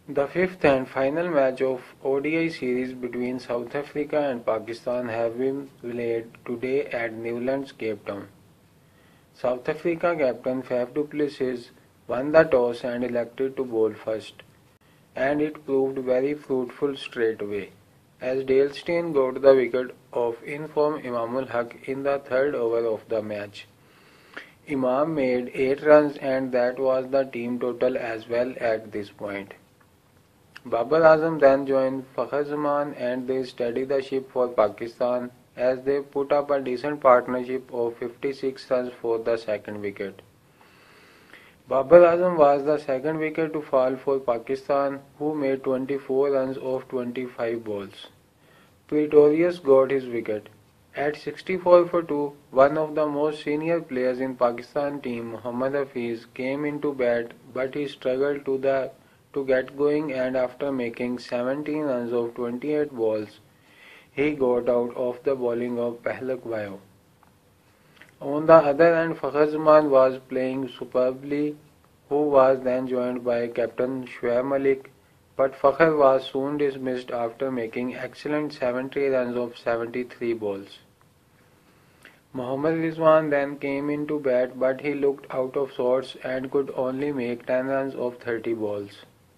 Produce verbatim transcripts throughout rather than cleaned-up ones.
The fifth and final match of O D I series between South Africa and Pakistan have been played today at Newlands, Cape Town. South Africa captain Faf du Plessis won the toss and elected to bowl first, and it proved very fruitful straight away, as Dale Steyn got the wicket of in-form Imamul Haq in the third over of the match. Imam made eight runs and that was the team total as well at this point. Babar Azam then joined Fakhar Zaman and they steadied the ship for Pakistan as they put up a decent partnership of fifty-six runs for the second wicket. Babar Azam was the second wicket to fall for Pakistan, who made twenty-four runs off twenty-five balls. Pretorius got his wicket. At sixty-four for two, one of the most senior players in Pakistan team, Mohammad Hafiz, came into bat but he struggled to the to get going, and after making seventeen runs of twenty-eight balls, he got out of the bowling of Pehlak Vayo. On the other hand, Fakhar Zaman was playing superbly, who was then joined by captain Shoaib Malik, but Fakhar was soon dismissed after making excellent seventy runs of seventy-three balls. Mohammad Rizwan then came into bat, but he looked out of sorts and could only make ten runs of thirty balls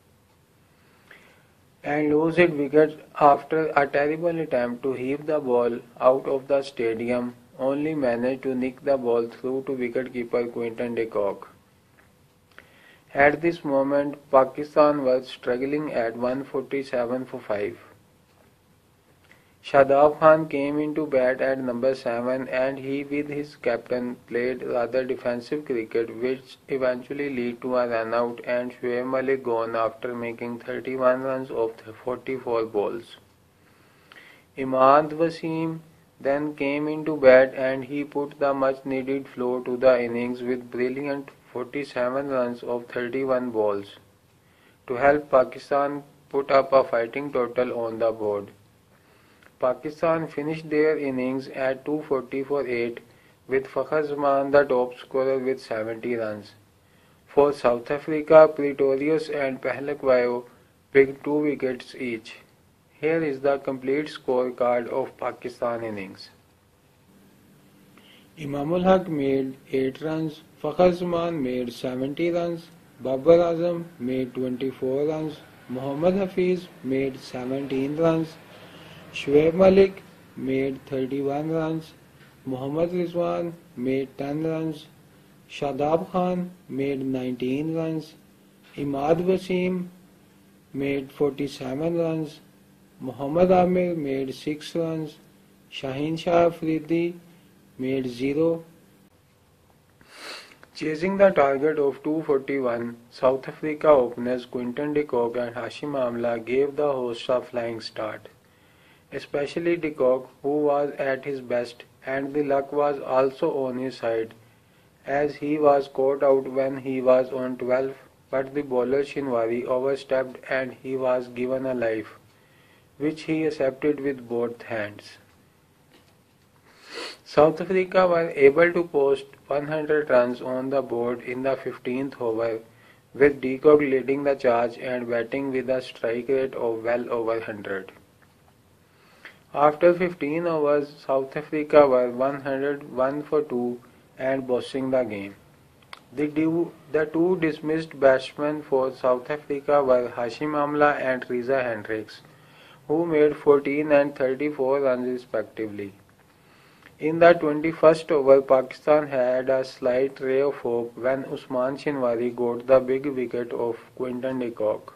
and lose his wicket after a terrible attempt to heave the ball out of the stadium, only managed to nick the ball through to wicketkeeper Quinton de Kock. At this moment, Pakistan was struggling at one forty-seven for five. Shadab Khan came into bat at number seven and he with his captain played rather defensive cricket, which eventually led to a run out and Shoaib Malik gone after making thirty-one runs of forty-four balls. Imad Wasim then came into bat and he put the much needed flow to the innings with brilliant forty-seven runs of thirty-one balls to help Pakistan put up a fighting total on the board. Pakistan finished their innings at two forty for eight, with Fakhar Zaman the top scorer with seventy runs. For South Africa, Pretorius and Pehlak Vayo picked two wickets each. Here is the complete scorecard of Pakistan innings. Imamul Haq made eight runs, Fakhar Zaman made seventy runs, Babar Azam made twenty-four runs, Mohammad Hafiz made seventeen runs, Shoaib Malik made thirty-one runs, Mohammad Rizwan made ten runs, Shadab Khan made nineteen runs, Imad Wasim made forty-seven runs, Muhammad Amir made six runs, Shaheen Shah Afridi made zero. Chasing the target of two forty-one, South Africa openers Quinton de Kock and Hashim Amla gave the hosts a flying start. Especially de Kock, who was at his best, and the luck was also on his side, as he was caught out when he was on twelve, but the bowler Shinwari overstepped and he was given a life, which he accepted with both hands. South Africa was able to post one hundred runs on the board in the fifteenth over, with de Kock leading the charge and batting with a strike rate of well over one hundred. After fifteen overs, South Africa were one hundred one for two and bossing the game. The two, the two dismissed batsmen for South Africa were Hashim Amla and Reza Hendricks, who made fourteen and thirty-four runs respectively. In the twenty-first over, Pakistan had a slight ray of hope when Usman Shinwari got the big wicket of Quinton de Kock,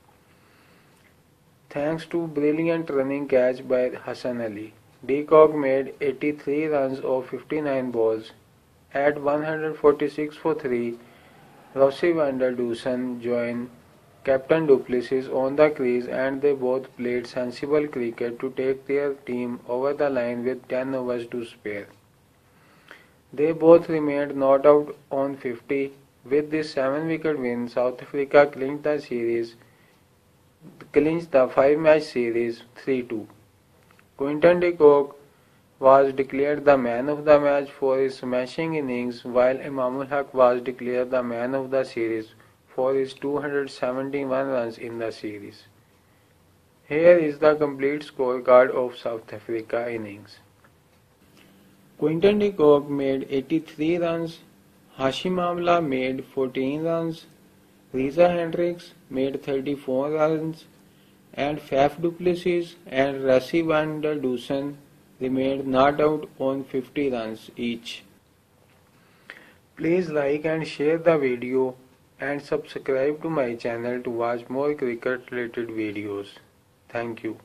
thanks to brilliant running catch by Hassan Ali. De Kock made eighty-three runs of fifty-nine balls. At one hundred forty-six for three, Rossi van der Dusen joined captain du Plessis on the crease and they both played sensible cricket to take their team over the line with ten overs to spare. They both remained not out on fifty. With this seven wicket win, South Africa clinched the series clinched the five-match series three two. Quinton de Kock was declared the man of the match for his smashing innings, while Imamul Haq was declared the man of the series for his two hundred seventy-one runs in the series. Here is the complete scorecard of South Africa innings. Quinton de Kock made eighty-three runs, Hashim Amla made fourteen runs, Reza Hendricks made thirty-four runs, and Faf du Plessis and Rassie van der Dussen remained not out on fifty runs each. Please like and share the video and subscribe to my channel to watch more cricket related videos. Thank you.